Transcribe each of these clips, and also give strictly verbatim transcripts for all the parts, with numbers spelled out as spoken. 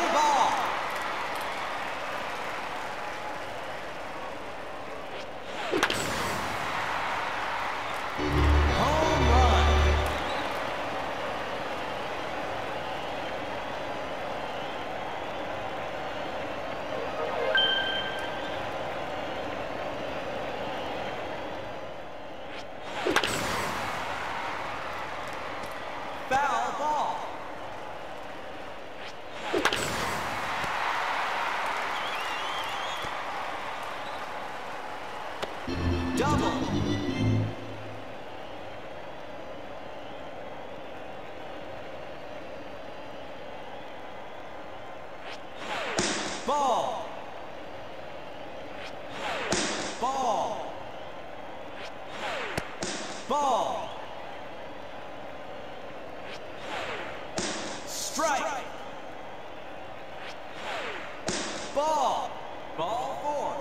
ball. Home run. Foul ball. Double. Ball. Ball. Ball. Strike. Ball. Ball four.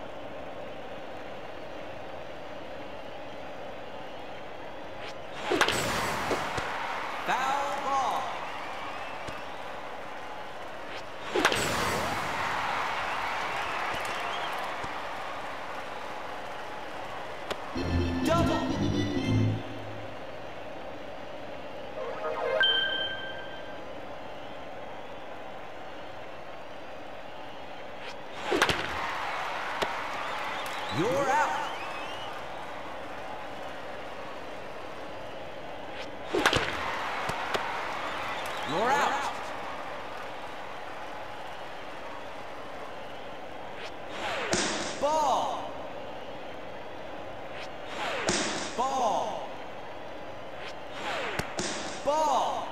Foul ball. Double. You're out. You're out. Ball. Ball. Ball.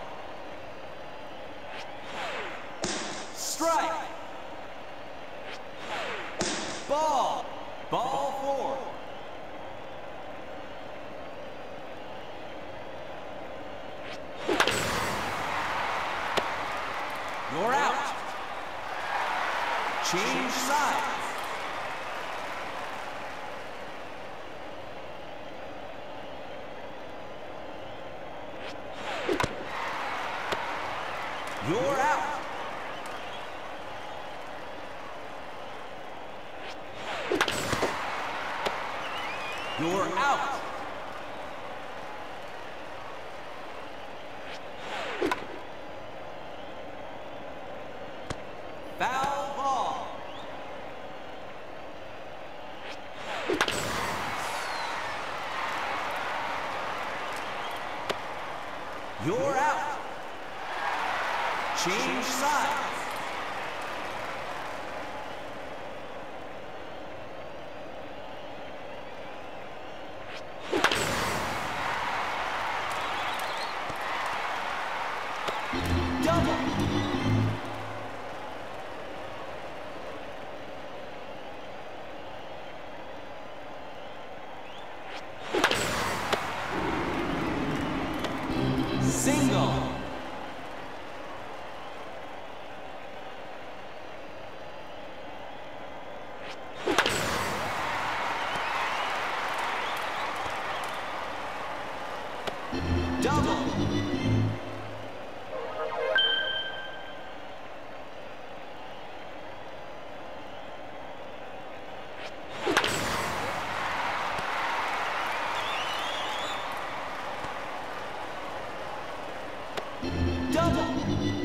Strike. Ball. Ball four. You're out. Change sides. You're out. You're out. Foul ball. You're out. Change sides. Double. Single. Double. Double.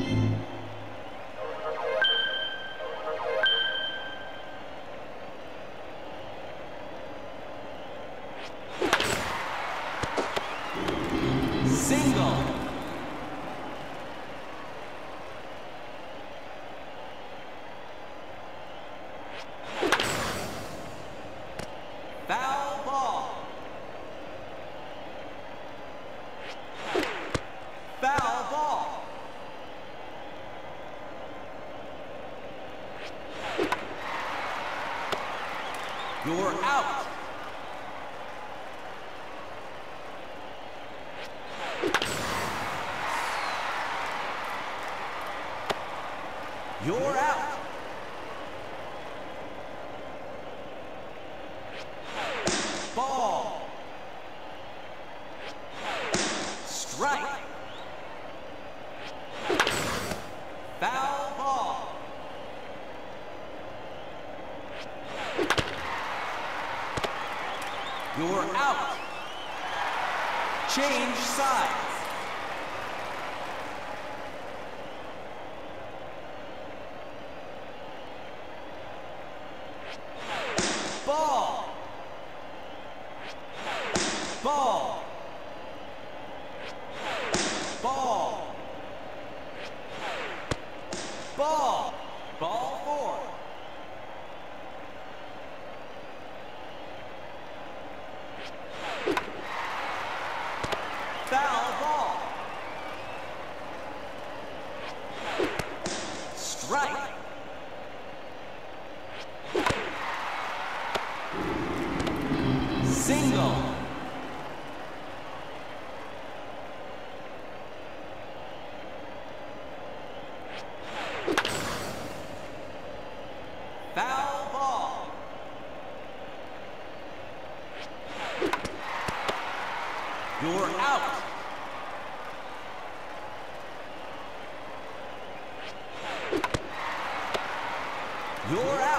Single. Foul ball. Foul ball. You're out. You're out. Ball. Strike. Foul ball. You're out. Change sides. Ball. Ball. Ball. Ball. Ball four. Foul ball. Strike. Single. Foul ball. You're out. You're out.